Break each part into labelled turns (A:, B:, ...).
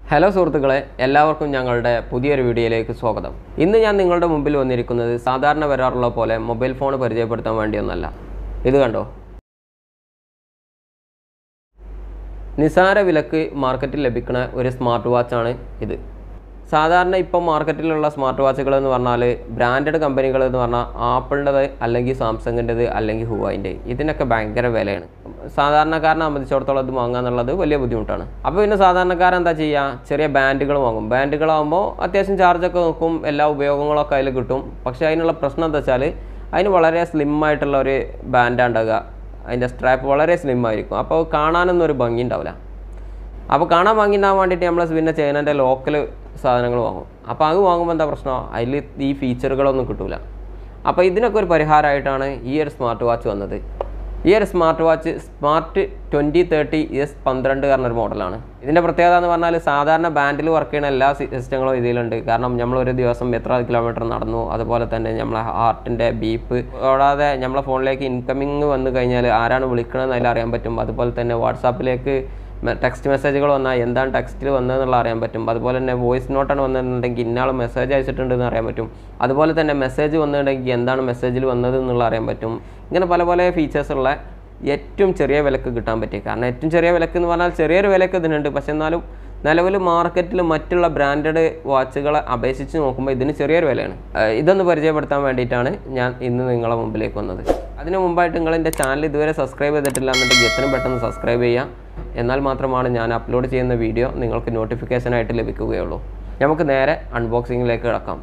A: Hello സുഹൃത്തുക്കളെ, എല്ലാവർക്കും ഞങ്ങളുടെ പുതിയൊരു വീഡിയോയിലേക്ക് സ്വാഗതം. ഇന്ന് ഞാൻ നിങ്ങളുടെ മുമ്പിൽ വന്നിരിക്കുന്നത് സാധാരണ വരാറുള്ള പോലെ മൊബൈൽ ഫോൺ പരിചയപ്പെടുത്താൻ വേണ്ടിയൊന്നല്ല. ഇത് കണ്ടോ, നിസാര വിലക്ക് മാർക്കറ്റിൽ ലഭിക്കുന്ന ഒരു സ്മാർട്ട് വാച്ചാണ് ഇത്. സാധാരണ ഇപ്പോൾ മാർക്കറ്റിലുള്ള സ്മാർട്ട് വാച്ചുകൾ എന്ന് പറഞ്ഞാൽ ബ്രാൻഡഡ് കമ്പനികൾ എന്ന് പറഞ്ഞാൽ ആപ്പിളിൻ്റെത് അല്ലെങ്കിൽ സാംസങ്ങിൻ്റെത് അല്ലെങ്കിൽ ഹുവായിൻ്റെ, ഇതിനൊക്കെ ഭയങ്കര വിലയാണ്. സാധാരണക്കാരനെ സംബന്ധിച്ചിടത്തോളം ഇത് വാങ്ങുക എന്നുള്ളത് വലിയ ബുദ്ധിമുട്ടാണ്. അപ്പോൾ പിന്നെ സാധാരണക്കാരൻ എന്താ ചെയ്യുക, ചെറിയ ബാൻഡുകൾ വാങ്ങും. ബാൻഡുകളാകുമ്പോൾ അത്യാവശ്യം ചാർജൊക്കെ നോക്കും, എല്ലാ ഉപയോഗങ്ങളൊക്കെ അതിൽ കിട്ടും. പക്ഷേ അതിനുള്ള പ്രശ്നം എന്താ വെച്ചാൽ അതിന് വളരെ സ്ലിം ആയിട്ടുള്ള ഒരു ബാൻഡാണ് ഉണ്ടാകുക. അതിൻ്റെ സ്ട്രാപ്പ് വളരെ സ്ലിം ആയിരിക്കും. അപ്പോൾ കാണാനൊന്നും ഒരു ഭംഗി ഉണ്ടാവില്ല. അപ്പോൾ കാണാൻ ഭംഗിണ്ടാകാൻ വേണ്ടിയിട്ട് നമ്മൾ പിന്നെ ചൈനൻ്റെ ലോക്കൽ സാധനങ്ങൾ വാങ്ങും. അപ്പോൾ അത് വാങ്ങുമ്പോൾ എന്താ പ്രശ്നം, അതിൽ ഈ ഫീച്ചറുകളൊന്നും കിട്ടില്ല. അപ്പോൾ ഇതിനൊക്കെ ഒരു പരിഹാരമായിട്ടാണ് ഈ ഒരു സ്മാർട്ട് വാച്ച് വന്നത്. ഈ ഒരു സ്മാർട്ട് വാച്ച് സ്മാർട്ട് 2030S12 പറഞ്ഞൊരു മോഡലാണ്. ഇതിൻ്റെ പ്രത്യേകത എന്ന് പറഞ്ഞാൽ സാധാരണ ബാൻഡിൽ വർക്ക് ചെയ്യുന്ന എല്ലാ സിസ്റ്റങ്ങളും ഇതിലുണ്ട്. കാരണം നമ്മളൊരു ദിവസം എത്ര കിലോമീറ്റർ നടന്നു, അതുപോലെ തന്നെ നമ്മളെ ഹാർട്ടിൻ്റെ ബീപ്പ്, കൂടാതെ നമ്മളെ ഫോണിലേക്ക് ഇൻകമിങ് വന്നു കഴിഞ്ഞാൽ ആരാണ് വിളിക്കണമെന്ന് അതിൽ അറിയാൻ പറ്റും. അതുപോലെ തന്നെ വാട്സാപ്പിലേക്ക് ടെക്സ്റ്റ് മെസ്സേജുകൾ വന്നാൽ എന്താണ് ടെക്സ്റ്റിൽ വന്നതെന്നുള്ള അറിയാൻ പറ്റും. അതുപോലെ തന്നെ വോയിസ് നോട്ടാണ് വന്നതെന്നുണ്ടെങ്കിൽ ഇന്നാൾ മെസ്സേജ് അയച്ചിട്ടുണ്ടെന്ന് അറിയാൻ പറ്റും. അതുപോലെ തന്നെ മെസ്സേജ് വന്നിട്ടുണ്ടെങ്കിൽ എന്താണ് മെസ്സേജിൽ വന്നത് എന്നുള്ള അറിയാൻ പറ്റും. ഇങ്ങനെ പല പല ഫീച്ചേഴ്സുള്ള ഏറ്റവും ചെറിയ വിലക്ക് കിട്ടാൻ പറ്റി. കാരണം ഏറ്റവും ചെറിയ വിലക്ക് എന്ന് പറഞ്ഞാൽ ചെറിയൊരു വിലക്ക് ഇതിനുണ്ട്. പക്ഷെ എന്നാലും നിലവിൽ മാർക്കറ്റിൽ മറ്റുള്ള ബ്രാൻഡഡ് വാച്ചുകളെ അപേക്ഷിച്ച് നോക്കുമ്പോൾ ഇതിന് ചെറിയൊരു വിലയാണ്. ഇതൊന്ന് പരിചയപ്പെടുത്താൻ വേണ്ടിയിട്ടാണ് ഞാൻ ഇന്ന് നിങ്ങളെ മുമ്പിലേക്ക് വന്നത്. അതിന് മുമ്പായിട്ട് നിങ്ങൾ എൻ്റെ ചാനൽ ഇതുവരെ സബ്സ്ക്രൈബ് ചെയ്തിട്ടില്ല എന്നുണ്ടെങ്കിൽ എത്രയും പെട്ടെന്ന് സബ്സ്ക്രൈബ് ചെയ്യുക. എന്നാൽ മാത്രമാണ് ഞാൻ അപ്ലോഡ് ചെയ്യുന്ന വീഡിയോ നിങ്ങൾക്ക് നോട്ടിഫിക്കേഷനായിട്ട് ലഭിക്കുകയുള്ളൂ. നമുക്ക് നേരെ അൺബോക്സിങ്ങിലേക്ക് കിടക്കാം.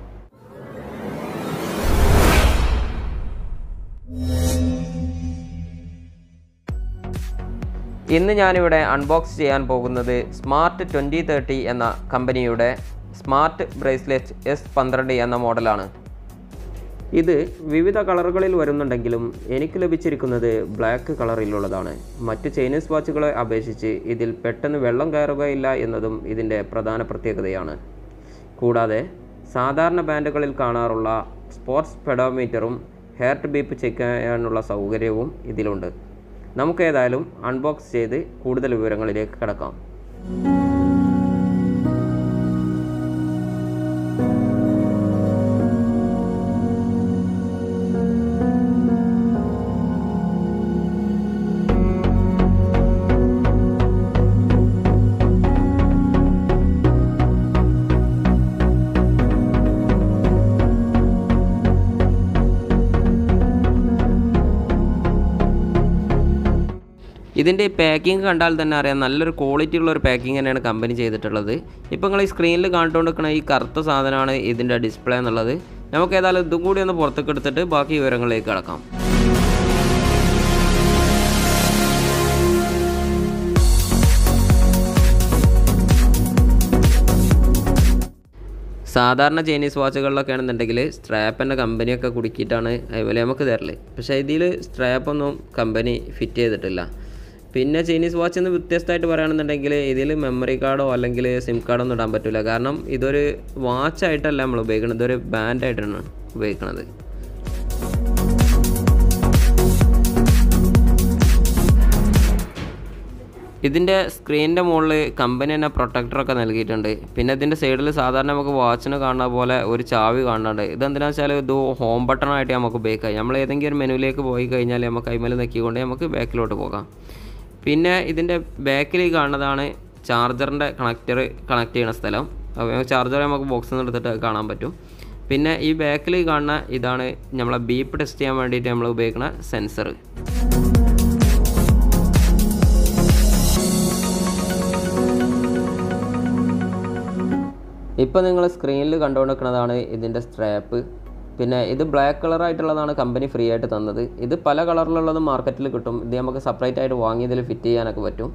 A: ഇന്ന് ഞാനിവിടെ അൺബോക്സ് ചെയ്യാൻ പോകുന്നത് സ്മാർട്ട് 2030 എന്ന കമ്പനിയുടെ സ്മാർട്ട് ബ്രേസ്ലെറ്റ് S12 എന്ന മോഡലാണ്. ഇത് വിവിധ കളറുകളിൽ വരുന്നുണ്ടെങ്കിലും എനിക്ക് ലഭിച്ചിരിക്കുന്നത് ബ്ലാക്ക് കളറിലുള്ളതാണ്. മറ്റ് ചൈനീസ് വാച്ചുകളെ അപേക്ഷിച്ച് ഇതിൽ പെട്ടെന്ന് വെള്ളം കയറുകയില്ല എന്നതും ഇതിൻ്റെ പ്രധാന പ്രത്യേകതയാണ്. കൂടാതെ സാധാരണ ബാൻഡുകളിൽ കാണാറുള്ള സ്പോർട്സ് പെഡോമീറ്ററും ഹാർട്ട് ബീപ്പ് ചെക്ക് ചെയ്യാനുള്ള സൗകര്യവും ഇതിലുണ്ട്. നമുക്കേതായാലും അൺബോക്സ് ചെയ്ത് കൂടുതൽ വിവരങ്ങളിലേക്ക് കടക്കാം. ഇതിൻ്റെ പാക്കിംഗ് കണ്ടാൽ തന്നെ അറിയാം, നല്ലൊരു ക്വാളിറ്റി ഉള്ളൊരു പാക്കിംഗ് തന്നെയാണ് കമ്പനി ചെയ്തിട്ടുള്ളത്. ഇപ്പോൾ നിങ്ങൾ ഈ സ്ക്രീനിൽ കണ്ടുകൊണ്ടിരിക്കുന്ന ഈ കറുത്ത സാധനമാണ് ഇതിൻ്റെ ഡിസ്പ്ലേ എന്നുള്ളത്. നമുക്ക് ഏതായാലും ഇതും കൂടി ഒന്ന് പുറത്തേക്ക് എടുത്തിട്ട് ബാക്കി വിവരങ്ങളിലേക്ക് കടക്കാം. സാധാരണ ചൈനീസ് വാച്ചുകളിലൊക്കെ ആണെന്നുണ്ടെങ്കിൽ സ്ട്രാപ്പിൻ്റെ കമ്പനിയൊക്കെ കുടുക്കിയിട്ടാണ് അതുപോലെ നമുക്ക് തരല്. പക്ഷേ ഇതിൽ സ്ട്രാപ്പൊന്നും കമ്പനി ഫിറ്റ് ചെയ്തിട്ടില്ല. പിന്നെ ചൈനീസ് വാച്ചിൽ നിന്ന് വ്യത്യസ്തമായിട്ട് പറയുകയാണെന്നുണ്ടെങ്കിൽ ഇതിൽ മെമ്മറി കാർഡോ അല്ലെങ്കിൽ സിം കാർഡോ ഒന്നും ഇടാൻ പറ്റില്ല. കാരണം ഇതൊരു വാച്ചായിട്ടല്ല നമ്മൾ ഉപയോഗിക്കുന്നത്, ഇതൊരു ബാൻഡായിട്ടാണ് ഉപയോഗിക്കുന്നത്. ഇതിൻ്റെ സ്ക്രീനിൻ്റെ മുകളിൽ കമ്പനി തന്നെ പ്രൊട്ടക്ടറൊക്കെ നൽകിയിട്ടുണ്ട്. പിന്നെ ഇതിൻ്റെ സൈഡിൽ സാധാരണ നമുക്ക് വാച്ചിന് കാണുന്ന പോലെ ഒരു ചാവി കാണുന്നുണ്ട്. ഇതെന്തിനാണെന്ന് വെച്ചാൽ ഇത് ഹോം ബട്ടണായിട്ട് നമുക്ക് ഉപയോഗിക്കാം. നമ്മൾ ഏതെങ്കിലും ഒരു മെനുവിലേക്ക് പോയി കഴിഞ്ഞാൽ നമുക്ക് കൈമേൽ നെക്കിക്കൊണ്ട് നമുക്ക് ബാക്കിലോട്ട് പോകാം. പിന്നെ ഇതിൻ്റെ ബാക്കിൽ കാണുന്നതാണ് ചാർജറിൻ്റെ കണക്ട് ചെയ്യുന്ന സ്ഥലം. അപ്പോൾ ചാർജർ നമുക്ക് ബോക്സിൽ നിന്ന് എടുത്തിട്ട് കാണാൻ പറ്റും. പിന്നെ ഈ ബാക്കിൽ കാണുന്ന ഇതാണ് നമ്മളെ ബീപ്പ് ടെസ്റ്റ് ചെയ്യാൻ വേണ്ടിയിട്ട് നമ്മൾ ഉപയോഗിക്കുന്ന സെൻസർ. ഇപ്പോൾ നിങ്ങൾ സ്ക്രീനിൽ കണ്ടുകൊണ്ടിരിക്കുന്നതാണ് ഇതിൻ്റെ സ്ട്രാപ്പ്. പിന്നെ ഇത് ബ്ലാക്ക് കളറായിട്ടുള്ളതാണ് കമ്പനി ഫ്രീ ആയിട്ട് തന്നത്. ഇത് പല കളറിലുള്ളതും മാർക്കറ്റിൽ കിട്ടും. ഇത് നമുക്ക് സെപ്പറേറ്റ് ആയിട്ട് വാങ്ങി ഇതിൽ ഫിറ്റ് ചെയ്യാനൊക്കെ പറ്റും.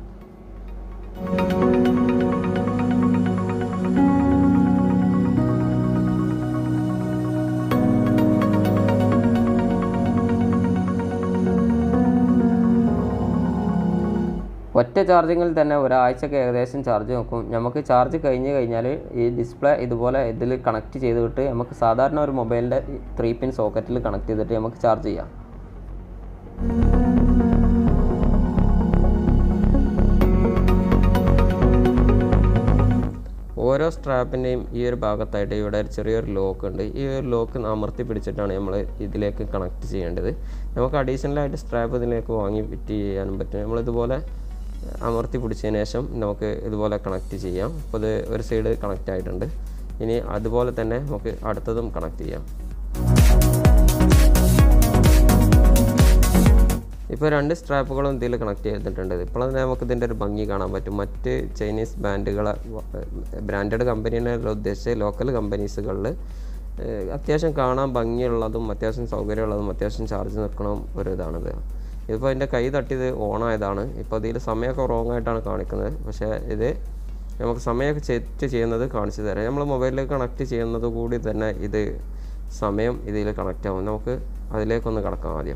A: ഒറ്റ ചാർജിങ്ങിൽ തന്നെ ഒരാഴ്ചക്ക് ഏകദേശം ചാർജ് നോക്കും. നമുക്ക് ചാർജ് കഴിഞ്ഞ് കഴിഞ്ഞാൽ ഈ ഡിസ്പ്ലേ ഇതുപോലെ ഇതിൽ കണക്ട് ചെയ്തിട്ട് നമുക്ക് സാധാരണ ഒരു മൊബൈലിൻ്റെ 3 പിൻ സോക്കറ്റിൽ കണക്ട് ചെയ്തിട്ട് നമുക്ക് ചാർജ് ചെയ്യാം. ഓരോ സ്ട്രാപ്പിൻ്റെയും ഈ ഒരു ഭാഗത്തായിട്ട് ഇവിടെ ഒരു ചെറിയൊരു ലോക്ക് ഉണ്ട്. ഈ ഒരു ലോക്ക് അമർത്തി പിടിച്ചിട്ടാണ് നമ്മൾ ഇതിലേക്ക് കണക്ട് ചെയ്യേണ്ടത്. നമുക്ക് അഡീഷണലായിട്ട് സ്ട്രാപ്പ് ഇതിലേക്ക് വാങ്ങി ഫിറ്റ് ചെയ്യാനും പറ്റും. നമ്മളിതുപോലെ അമർത്തി പിടിച്ചതിന് ശേഷം നമുക്ക് ഇതുപോലെ കണക്ട് ചെയ്യാം. അപ്പോൾ ഇത് ഒരു സൈഡ് കണക്റ്റ് ആയിട്ടുണ്ട്. ഇനി അതുപോലെ തന്നെ നമുക്ക് അടുത്തതും കണക്ട് ചെയ്യാം. ഇപ്പോൾ 2 സ്ട്രാപ്പുകളും ഇതിൽ കണക്ട് ചെയ്തിട്ടുണ്ട്. ഇപ്പോൾ തന്നെ നമുക്ക് ഇതിൻ്റെ ഒരു ഭംഗി കാണാൻ പറ്റും. മറ്റ് ചൈനീസ് ബ്രാൻഡഡ് കമ്പനീനെ ഉദ്ദേശിച്ച് ലോക്കൽ കമ്പനീസുകളിൽ അത്യാവശ്യം കാണാൻ ഭംഗിയുള്ളതും അത്യാവശ്യം സൗകര്യമുള്ളതും അത്യാവശ്യം ചാർജ് നിൽക്കണം ഒരു ഇതാണിത്. ഇതിപ്പോൾ എൻ്റെ കൈ തട്ടിയത് ഓണായതാണ്. ഇപ്പോൾ ഇതിൽ സമയമൊക്കെ റോങ് ആയിട്ടാണ് കാണിക്കുന്നത്. പക്ഷേ ഇത് നമുക്ക് സമയമൊക്കെ സെറ്റ് ചെയ്യുന്നത് കാണിച്ചു തരാം. നമ്മൾ മൊബൈലിലേക്ക് കണക്ട് ചെയ്യുന്നത് കൂടി തന്നെ ഇത് സമയം ഇതിൽ കണക്റ്റ് ആവും. നമുക്ക് അതിലേക്കൊന്ന് കടക്കാം. ആദ്യം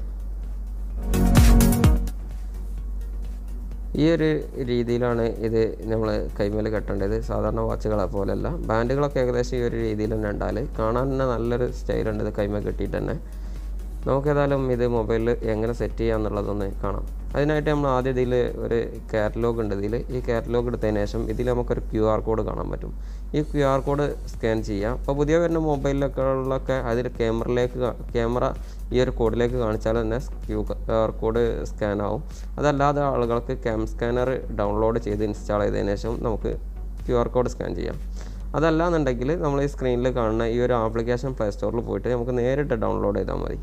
A: ഈ ഒരു രീതിയിലാണ് ഇത് നമ്മൾ കൈമേൽ കെട്ടേണ്ടത്. സാധാരണ വാച്ചുകളെ പോലെയല്ല. ബാൻഡുകളൊക്കെ ഏകദേശം ഈ ഒരു രീതിയിൽ തന്നെ ഉണ്ടാൽ കാണാൻ തന്നെ നല്ലൊരു സ്റ്റൈലുണ്ട് ഇത് കൈമേൽ കെട്ടിയിട്ട് തന്നെ. നമുക്കേതായാലും ഇത് മൊബൈലിൽ എങ്ങനെ സെറ്റ് ചെയ്യാമെന്നുള്ളതൊന്ന് കാണാം. അതിനായിട്ട് നമ്മൾ ആദ്യം ഇതിൽ ഒരു കാറ്റലോഗ് ഉണ്ട്. ഈ കാറ്റലോഗ് എടുത്തതിന് ശേഷം ഇതിൽ നമുക്കൊരു QR കോഡ് കാണാൻ പറ്റും. ഈ QR കോഡ് സ്കാൻ ചെയ്യാം. അപ്പോൾ പുതിയ വരുന്ന മൊബൈലിലൊക്കെ അതിൽ ക്യാമറ ഈ ഒരു കോഡിലേക്ക് കാണിച്ചാൽ തന്നെ QR കോഡ് സ്കാൻ ആവും. അതല്ലാതെ ആളുകൾക്ക് ക്യാം സ്കാനർ ഡൗൺലോഡ് ചെയ്ത് ഇൻസ്റ്റാൾ ചെയ്തതിന് ശേഷം നമുക്ക് QR കോഡ് സ്കാൻ ചെയ്യാം. അതല്ല എന്നുണ്ടെങ്കിൽ നമ്മൾ ഈ സ്ക്രീനിൽ കാണുന്ന ഈ ഒരു ആപ്ലിക്കേഷൻ പ്ലേ സ്റ്റോറിൽ പോയിട്ട് നമുക്ക് നേരിട്ട് ഡൗൺലോഡ് ചെയ്താൽ മതി.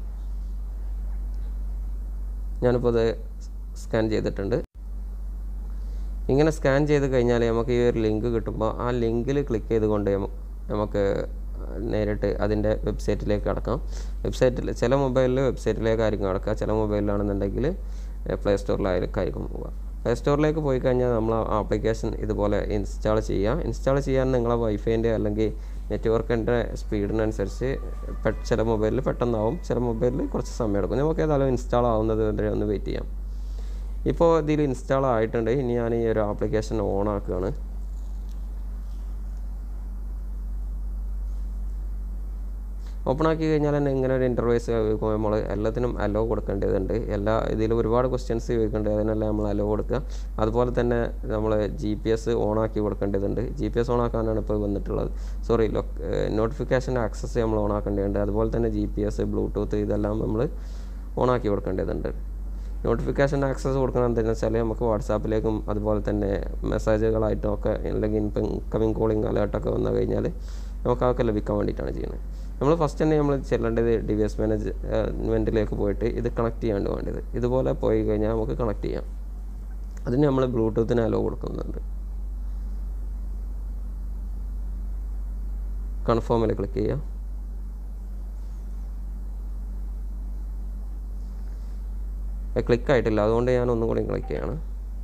A: ഞാനിപ്പോൾ ഇത് സ്കാൻ ചെയ്തിട്ടുണ്ട്. ഇങ്ങനെ സ്കാൻ ചെയ്ത് കഴിഞ്ഞാൽ നമുക്ക് ഈ ഒരു ലിങ്ക് കിട്ടുമ്പോൾ ആ ലിങ്കിൽ ക്ലിക്ക് ചെയ്തുകൊണ്ട് നമുക്ക് നേരിട്ട് അതിൻ്റെ വെബ്സൈറ്റിലേക്ക് കടക്കാം. വെബ്സൈറ്റിൽ ചില മൊബൈലിൽ വെബ്സൈറ്റിലേക്കായിരിക്കും കടക്കുക, ചില മൊബൈലിലാണെന്നുണ്ടെങ്കിൽ പ്ലേ സ്റ്റോറിലായിരിക്കും പോവുക. പ്ലേ സ്റ്റോറിലേക്ക് പോയി കഴിഞ്ഞാൽ നമ്മൾ ആപ്ലിക്കേഷൻ ഇതുപോലെ ഇൻസ്റ്റാൾ ചെയ്യാൻ നിങ്ങളെ വൈഫൈൻ്റെ അല്ലെങ്കിൽ നെറ്റ്വർക്കിൻ്റെ സ്പീഡിനനുസരിച്ച് ചില മൊബൈലിൽ പെട്ടെന്നാവും, ചില മൊബൈലിൽ കുറച്ച് സമയം എടുക്കും. നമുക്ക് ഏതായാലും ഇൻസ്റ്റാൾ ആവുന്നത് വരെ ഒന്ന് വെയിറ്റ് ചെയ്യാം. ഇപ്പോൾ ഇതിൽ ഇൻസ്റ്റാൾ ആയിട്ടുണ്ട്. ഇനി ഞാൻ ഈ ഒരു ആപ്ലിക്കേഷൻ ഓൺ ആക്കുകയാണ്. ഓപ്പൺ ആക്കി കഴിഞ്ഞാൽ തന്നെ ഇങ്ങനെ ഒരു ഇൻ്റർവേസ് ചോദിക്കുമ്പോൾ നമ്മൾ എല്ലാത്തിനും അലോ കൊടുക്കേണ്ടതുണ്ട്. ഇതിൽ ഒരുപാട് ക്വസ്റ്റ്യൻസ് ചോദിക്കേണ്ടത്, അതിനെല്ലാം നമ്മൾ അലോ കൊടുക്കുക. അതുപോലെ തന്നെ നമ്മൾ GPS ഓണാക്കി കൊടുക്കേണ്ടതുണ്ട്. GPS ഓണാക്കാനാണ് ഇപ്പോൾ വന്നിട്ടുള്ളത്. നോട്ടിഫിക്കേഷൻ ആക്സസ് നമ്മൾ ഓണാക്കേണ്ടതുണ്ട്. അതുപോലെ തന്നെ GPS, ബ്ലൂടൂത്ത് ഇതെല്ലാം നമ്മൾ ഓണാക്കി കൊടുക്കേണ്ടതുണ്ട്. നോട്ടിഫിക്കേഷൻ ആക്സസ് കൊടുക്കണം എന്താണെന്ന് വെച്ചാൽ നമുക്ക് വാട്സാപ്പിലേക്കും അതുപോലെ തന്നെ മെസ്സേജുകളായിട്ടും ഒക്കെ അല്ലെങ്കിൽ ഇൻകമിങ് കോളിംഗ് അലേർട്ടൊക്കെ വന്നു കഴിഞ്ഞാൽ നമുക്ക് അതൊക്കെ ലഭിക്കാൻ വേണ്ടിയിട്ടാണ് ചെയ്യുന്നത്. നമ്മൾ ഫസ്റ്റ് തന്നെ നമ്മൾ ചെല്ലേണ്ടത് ഡിവൈസ് മാനേജ്മെൻറ്റിലേക്ക് പോയിട്ട് ഇത് കണക്ട് ചെയ്യാണ്ട് വേണ്ടത്. ഇതുപോലെ പോയി കഴിഞ്ഞാൽ നമുക്ക് കണക്ട് ചെയ്യാം. അതിന് നമ്മൾ ബ്ലൂടൂത്തിന് അലോ കൊടുക്കുന്നുണ്ട്. കൺഫേമിൽ ക്ലിക്ക് ചെയ്യുക. ക്ലിക്ക് ആയിട്ടില്ല, അതുകൊണ്ട് ഞാൻ ഒന്നും കൂടി ക്ലിക്ക് ചെയ്യാണ്.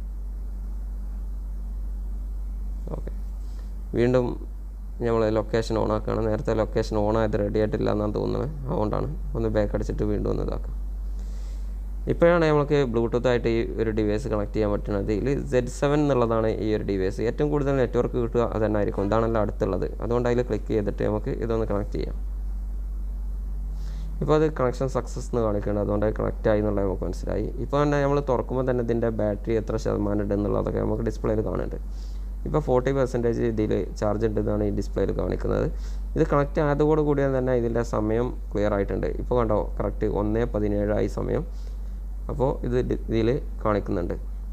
A: ഓക്കെ, വീണ്ടും നമ്മൾ ലൊക്കേഷൻ ഓൺ ആക്കുകയാണ്. നേരത്തെ ലൊക്കേഷൻ ഓൺ ആയത് റെഡി ആയിട്ടില്ല എന്നാണ് തോന്നുന്നത്, അതുകൊണ്ടാണ്. ഒന്ന് ബാക്ക് അടിച്ചിട്ട് വീണ്ടും ഒന്ന് ഇതാക്കാം. ഇപ്പോഴാണ് നമുക്ക് ബ്ലൂടൂത്തായിട്ട് ഈ ഒരു ഡിവൈസ് കണക്ട് ചെയ്യാൻ പറ്റുന്നത്. ഇതിൽ Z7 എന്നുള്ളതാണ് ഈ ഒരു ഡിവൈസ്. ഏറ്റവും കൂടുതൽ നെറ്റ്വർക്ക് കിട്ടുക അത് തന്നെ ആയിരിക്കും. ഇതാണല്ലോ അടുത്തുള്ളത്. അതുകൊണ്ട് അതിൽ ക്ലിക്ക് ചെയ്തിട്ട് നമുക്ക് ഇതൊന്ന് കണക്ട് ചെയ്യാം. ഇപ്പോൾ അത് കണക്ഷൻ സക്സസ് എന്ന് കാണിക്കുന്നുണ്ട്, അതുകൊണ്ട് അത് കണക്റ്റ് ആയി എന്നുള്ളത് നമുക്ക് മനസ്സിലായി. ഇപ്പോൾ തന്നെ നമ്മൾ തുറക്കുമ്പോൾ തന്നെ ഇതിൻ്റെ ബാറ്ററി എത്ര ശതമാനം ഉണ്ട് എന്നുള്ളതൊക്കെ നമുക്ക് ഡിസ്പ്ലേയിൽ കാണുന്നുണ്ട്. ഇപ്പോൾ 40% ഇതിൽ ചാർജ് ഉണ്ടെന്നാണ് ഈ ഡിസ്പ്ലേയിൽ കാണിക്കുന്നത്. ഇത് കണക്റ്റ് ആയതോടുകൂടി തന്നെ ഇതിൻ്റെ സമയം ക്ലിയർ ആയിട്ടുണ്ട്. ഇപ്പോൾ കണ്ടോ, കറക്റ്റ് 1:17 ആയി സമയം. അപ്പോൾ ഇതിൽ കാണിക്കുന്നുണ്ട്.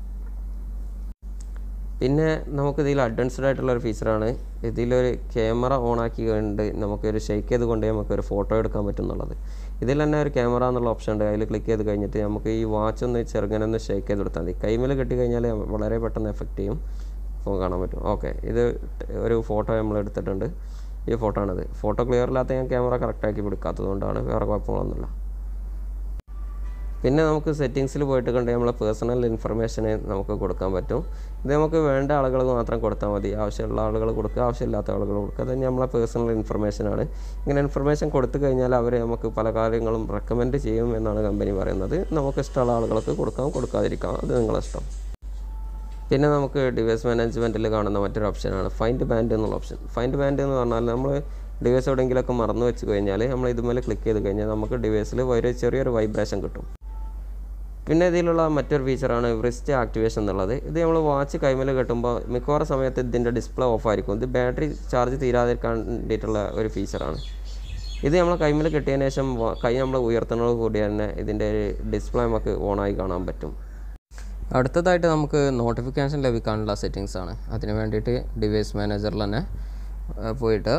A: പിന്നെ നമുക്കിതിൽ അഡ്വാൻസ്ഡ് ആയിട്ടുള്ളൊരു ഫീച്ചറാണ്. ഇതിലൊരു ക്യാമറ ഓണാക്കി കൊണ്ട് നമുക്കൊരു ഷെയ്ക്ക് ചെയ്ത് കൊണ്ട് നമുക്കൊരു ഫോട്ടോ എടുക്കാൻ പറ്റും എന്നുള്ളത്. ഇതിൽ തന്നെ ഒരു ക്യാമറ എന്നുള്ള ഓപ്ഷൻ ഉണ്ട്. അതിൽ ക്ലിക്ക് ചെയ്ത് കഴിഞ്ഞിട്ട് നമുക്ക് ഈ വാച്ച് ഒന്ന് ചെറുങ്ങനെ ഷെയ്ക്ക് ചെയ്ത് കൊടുത്താൽ മതി. കൈമേൽ കെട്ടി കഴിഞ്ഞാൽ വളരെ പെട്ടെന്ന് എഫക്റ്റ് ചെയ്യും. അപ്പോൾ കാണാൻ പറ്റും. ഓക്കെ, ഇത് ഒരു ഫോട്ടോ നമ്മൾ എടുത്തിട്ടുണ്ട്. ഈ ഫോട്ടോ ആണിത്. ഫോട്ടോ ക്ലിയർ ഇല്ലാത്ത ഞാൻ ക്യാമറ കറക്റ്റാക്കി പിടിക്കാത്തത് കൊണ്ടാണ്, വേറെ കുഴപ്പങ്ങളൊന്നുമില്ല. പിന്നെ നമുക്ക് സെറ്റിങ്സിൽ പോയിട്ട് കണ്ട് നമ്മളെ പേഴ്സണൽ ഇൻഫർമേഷന് നമുക്ക് കൊടുക്കാൻ പറ്റും. ഇത് നമുക്ക് വേണ്ട ആളുകൾ മാത്രം കൊടുത്താൽ മതി. ആവശ്യമുള്ള ആളുകൾ കൊടുക്കുക, ആവശ്യമില്ലാത്ത ആളുകൾ കൊടുക്കുക. അത് നമ്മളെ പേഴ്സണൽ ഇൻഫർമേഷനാണ്. ഇങ്ങനെ ഇൻഫർമേഷൻ കൊടുത്തു കഴിഞ്ഞാൽ അവർ നമുക്ക് പല കാര്യങ്ങളും റെക്കമെൻഡ് ചെയ്യും എന്നാണ് കമ്പനി പറയുന്നത്. നമുക്ക് ഇഷ്ടമുള്ള ആളുകൾക്ക് കൊടുക്കാം, കൊടുക്കാതിരിക്കാം, അത് നിങ്ങളുടെ ഇഷ്ടം. പിന്നെ നമുക്ക് ഡിവൈസ് മാനേജ്മെൻറ്റിൽ കാണുന്ന മറ്റൊരു ഓപ്ഷനാണ് ഫൈൻഡ് ബാൻഡ് എന്നുള്ള ഓപ്ഷൻ. ഫൈൻഡ് ബാൻഡ് എന്ന് പറഞ്ഞാൽ നമ്മൾ ഡിവൈസ് എവിടെയെങ്കിലുമൊക്കെ മറന്നു വെച്ച് കഴിഞ്ഞാൽ നമ്മൾ ഇതുമേലെ ക്ലിക്ക് ചെയ്ത് കഴിഞ്ഞാൽ നമുക്ക് ഡിവൈസിൽ ചെറിയൊരു വൈബ്രേഷൻ കിട്ടും. പിന്നെ ഇതിലുള്ള മറ്റൊരു ഫീച്ചറാണ് റിസ്റ്റ് ആക്ടിവേഷൻ എന്നുള്ളത്. ഇത് നമ്മൾ വാച്ച് കൈമേൽ കെട്ടുമ്പോൾ മിക്കവാറും സമയത്ത് ഇതിൻ്റെ ഡിസ്പ്ലേ ഓഫായിരിക്കും. ഇത് ബാറ്ററി ചാർജ് തീരാതിരിക്കാൻ വേണ്ടിയിട്ടുള്ള ഒരു ഫീച്ചറാണ്. ഇത് നമ്മൾ കൈമേൽ കെട്ടിയതിന് ശേഷം കൈ നമ്മൾ ഉയർത്തുന്നത് കൂടി തന്നെ ഇതിൻ്റെ ഡിസ്പ്ലേ നമുക്ക് ഓണായി കാണാൻ പറ്റും. അടുത്തതായിട്ട് നമുക്ക് നോട്ടിഫിക്കേഷൻ ലഭിക്കാനുള്ള സെറ്റിങ്സ് ആണ്. അതിന് വേണ്ടിയിട്ട് ഡിവൈസ് മാനേജറിൽ തന്നെ പോയിട്ട്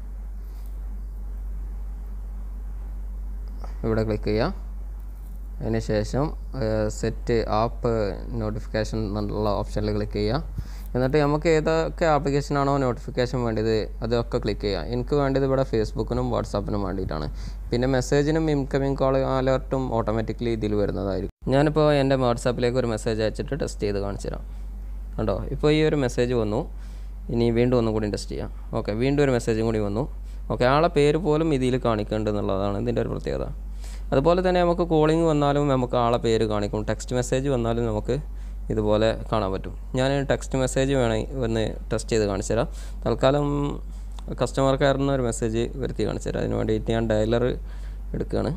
A: ഇവിടെ ക്ലിക്ക് ചെയ്യുക. അതിന് ശേഷം സെറ്റ് ആപ്പ് നോട്ടിഫിക്കേഷൻ എന്നുള്ള ഓപ്ഷനിൽ ക്ലിക്ക് ചെയ്യുക. എന്നിട്ട് നമുക്ക് ഏതൊക്കെ ആപ്ലിക്കേഷനാണോ നോട്ടിഫിക്കേഷൻ വേണ്ടത് അതൊക്കെ ക്ലിക്ക് ചെയ്യുക. എനിക്ക് വേണ്ടത് ഇവിടെ ഫേസ്ബുക്കിനും വാട്സാപ്പിനും വേണ്ടിയിട്ടാണ്. പിന്നെ മെസ്സേജിനും ഇൻകമിങ് കോൾ അലേർട്ടും ഓട്ടോമാറ്റിക്കലി ഇതിൽ വരുന്നതായിരിക്കും. ഞാനിപ്പോൾ എൻ്റെ വാട്സാപ്പിലേക്ക് ഒരു മെസ്സേജ് അയച്ചിട്ട് ടെസ്റ്റ് ചെയ്ത് കാണിച്ചു തരാം. കണ്ടോ, ഇപ്പോൾ ഈ ഒരു മെസ്സേജ് വന്നു. ഇനി വീണ്ടും ഒന്നും കൂടി ടെസ്റ്റ് ചെയ്യാം. ഓക്കെ, വീണ്ടും ഒരു മെസ്സേജും കൂടി വന്നു. ഓക്കെ, ആളെ പേര് പോലും ഇതിൽ കാണിക്കേണ്ടത് എന്നുള്ളതാണ് ഇതിൻ്റെ ഒരു പ്രത്യേകത. അതുപോലെ തന്നെ നമുക്ക് കോളിംഗ് വന്നാലും നമുക്ക് ആളെ പേര് കാണിക്കും. ടെക്സ്റ്റ് മെസ്സേജ് വന്നാലും നമുക്ക് ഇതുപോലെ കാണാൻ പറ്റും. ഞാൻ ടെക്സ്റ്റ് മെസ്സേജ് ഒന്ന് ടെസ്റ്റ് ചെയ്ത് കാണിച്ചു തരാം. തൽക്കാലം കസ്റ്റമർ കെയറിൽ നിന്ന് ഒരു മെസ്സേജ് വരുത്തി കാണിച്ചു തരാം. അതിന് വേണ്ടിയിട്ട് ഞാൻ ഡയലർ എടുക്കുകയാണ്.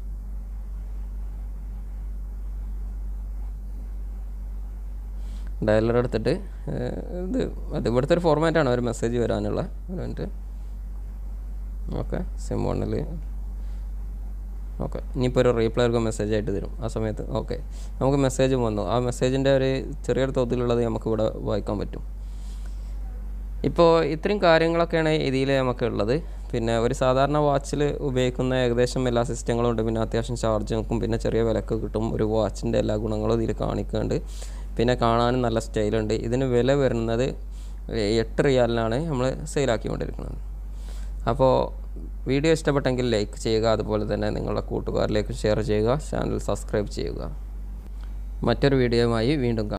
A: ഡയലർ എടുത്തിട്ട് അത് ഇവിടുത്തെ ഒരു ഫോർമാറ്റാണ് ഒരു മെസ്സേജ് വരാനുള്ള. ഒരു മിനിറ്റ്. ഓക്കെ, സിം 1 ഓക്കെ, ഇനിയിപ്പോൾ ഒരു റീപ്ലൈക്ക് മെസ്സേജ് ആയിട്ട് തരും ആ സമയത്ത്. ഓക്കെ, നമുക്ക് മെസ്സേജും വന്നു. ആ മെസ്സേജിൻ്റെ ഒരു ചെറിയൊരു തോതിലുള്ളത് നമുക്കിവിടെ വായിക്കാൻ പറ്റും. ഇപ്പോൾ ഇത്രയും കാര്യങ്ങളൊക്കെയാണ് ഇതിൽ നമുക്കുള്ളത്. പിന്നെ ഒരു സാധാരണ വാച്ചിൽ ഉപയോഗിക്കുന്ന ഏകദേശം എല്ലാ സിസ്റ്റങ്ങളും ഉണ്ട്. പിന്നെ അത്യാവശ്യം ചാർജ് നോക്കും. പിന്നെ ചെറിയ വിലക്ക് കിട്ടും. ഒരു വാച്ചിൻ്റെ എല്ലാ ഗുണങ്ങളും ഇതിൽ കാണിക്കുന്നുണ്ട്. പിന്നെ കാണാനും നല്ല സ്റ്റൈലുണ്ട്. ഇതിന് വില വരുന്നത് 8 റിയാലിനാണ് നമ്മൾ സെയിലാക്കിക്കൊണ്ടിരിക്കുന്നത്. അപ്പോൾ വീഡിയോ ഇഷ്ടപ്പെട്ടെങ്കിൽ ലൈക്ക് ചെയ്യുക. അതുപോലെ തന്നെ നിങ്ങളുടെ കൂട്ടുകാരിലേക്ക് ഷെയർ ചെയ്യുക. ചാനൽ സബ്സ്ക്രൈബ് ചെയ്യുക. മറ്റൊരു വീഡിയോയുമായി വീണ്ടും കാണാം.